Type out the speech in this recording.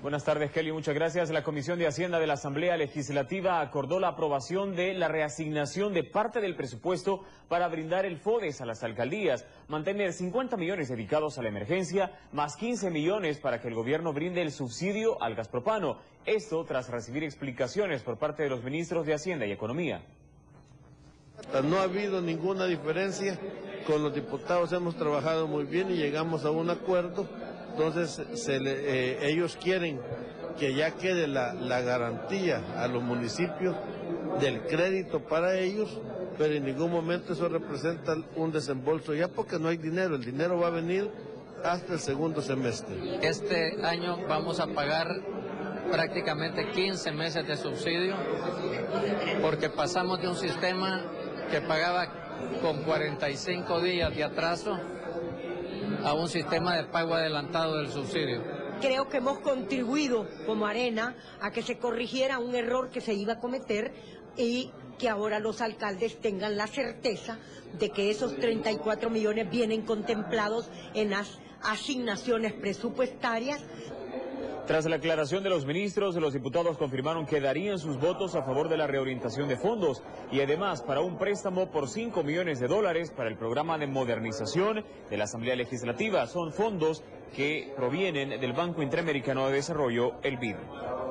Buenas tardes, Kelly. Muchas gracias. La Comisión de Hacienda de la Asamblea Legislativa acordó la aprobación de la reasignación de parte del presupuesto para brindar el FODES a las alcaldías, mantener 50 millones dedicados a la emergencia, más 15 millones para que el gobierno brinde el subsidio al gas propano. Esto tras recibir explicaciones por parte de los ministros de Hacienda y Economía. No ha habido ninguna diferencia. Con los diputados hemos trabajado muy bien y llegamos a un acuerdo. Entonces ellos quieren que ya quede la garantía a los municipios del crédito para ellos, pero en ningún momento eso representa un desembolso ya porque no hay dinero. El dinero va a venir hasta el segundo semestre. Este año vamos a pagar prácticamente 15 meses de subsidio porque pasamos de un sistema que pagaba con 45 días de atraso a un sistema de pago adelantado del subsidio. Creo que hemos contribuido como Arena a que se corrigiera un error que se iba a cometer y que ahora los alcaldes tengan la certeza de que esos 34 millones vienen contemplados en las asignaciones presupuestarias. Tras la aclaración de los ministros, los diputados confirmaron que darían sus votos a favor de la reorientación de fondos y además para un préstamo por $5 millones para el programa de modernización de la Asamblea Legislativa. Son fondos que provienen del Banco Interamericano de Desarrollo, el BID.